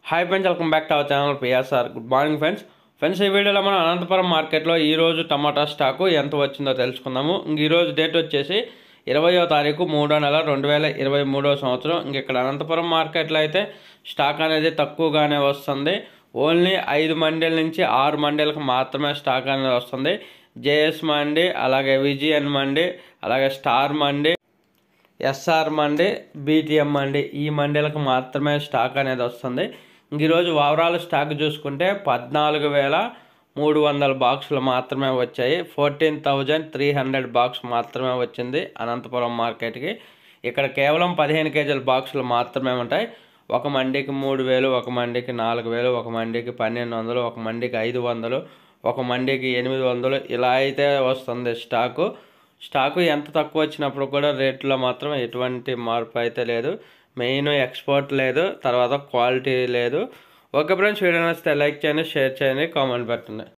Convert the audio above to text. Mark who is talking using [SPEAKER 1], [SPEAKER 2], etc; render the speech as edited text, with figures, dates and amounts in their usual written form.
[SPEAKER 1] Hi friends, welcome back to our channel PSR. Good morning friends. ఈ వీడియోలో మనం అనంతపురం మార్కెట్లో ఈరోజు టమాటా స్టాకు ఎంత వచ్చిందో తెలుసుకుందాము. ఈరోజు డేట్ వచ్చేసి 20వ తారీఖు 3వ నెల 2023వ సంవత్సరం. ఇక్కడ అనంతపురం మార్కెట్లో అయితే స్టాక్ అనేది తక్కువగానే వస్తుంది. ఓన్లీ 5 మండీల నుంచి 6 మండీలకు మాత్రమే స్టాక్ అనేది వస్తుంది. జేఎస్ మండీ, అలాగే విజిఎన్ మండీ, అలాగే స్టార్ మండీ, ఎస్ఆర్ మండీ, బీటీఎం మండీ, ఈ మండీలకు మాత్రమే స్టాక్ అనేది వస్తుంది. ఈరోజు ఓవరాల్ స్టాక్ చూసుకుంటే 14,300 బాక్సులు మాత్రమే వచ్చాయి. 14,300 బాక్స్ మాత్రమే వచ్చింది అనంతపురం మార్కెట్కి. ఇక్కడ కేవలం 15 కేజీల బాక్సులు మాత్రమే ఉంటాయి. ఒక మండీకి 3,000, ఒక మండీకి 4,000, ఒక మండీకి 1,200, ఒక మండీకి 500, ఒక మండీకి 800, ఇలా అయితే వస్తుంది స్టాకు ఎంత తక్కువ వచ్చినప్పుడు కూడా రేట్లో మాత్రం ఎటువంటి మార్పు అయితే లేదు. మెయిన్ ఎక్స్పోర్ట్ లేదు, తర్వాత క్వాలిటీ లేదు. ఓకే ఫ్రెండ్స్, వీడియో నచ్చితే లైక్ చేయండి, షేర్ చేయండి, కామెంట్ పెట్టండి.